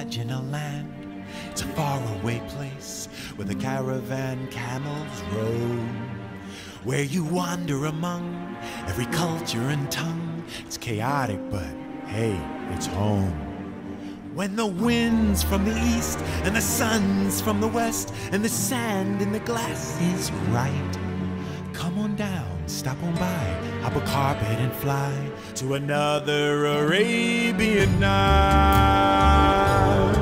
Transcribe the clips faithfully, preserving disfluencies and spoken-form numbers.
imagine a land. It's a faraway place where the caravan camels roam, where you wander among every culture and tongue. It's chaotic, but hey, it's home. When the wind's from the east and the sun's from the west and the sand in the glass is right, come on down, stop on by, hop a carpet and fly to another Arabian night.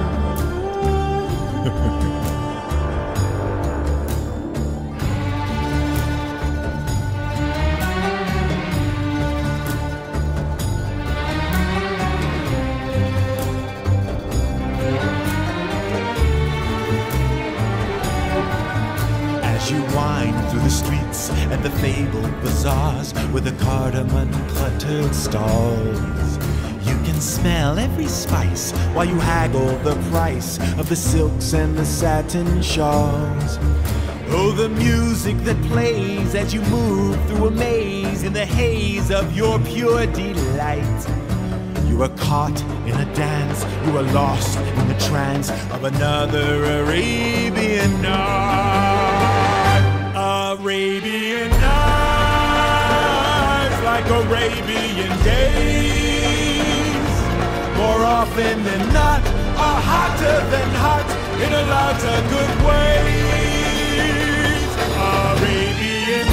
As you wind through the streets and the fabled bazaars with the cardamom cluttered stalls, you can smell every spice while you haggle the price of the silks and the satin shawls. Oh, the music that plays as you move through a maze in the haze of your pure delight. You are caught in a dance, you are lost in the trance of another Arabian night. Arabian nights, like Arabian days, more often than not, are hotter than hot in a lot of good ways. Arabian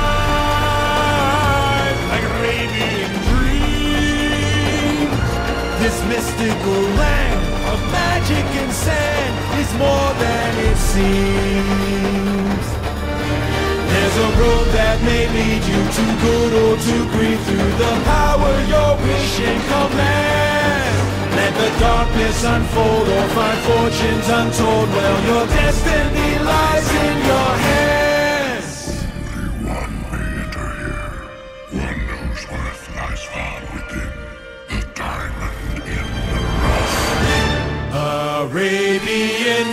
nights, like Arabian dreams. This mystical land of magic and sand is more than it seems. There's a road that may lead you to good or to greed through the power your wish and command. Let the darkness unfold or find fortunes untold. Well, your destiny lies in your hands. Only one may enter here, one whose worth lies far within the diamond in the rough. Arabian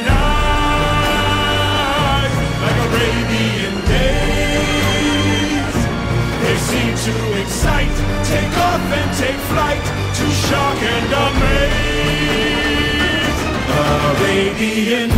nights, like Arabian days, they seem to excite, take off and take flight, to shock and amaze. Arabian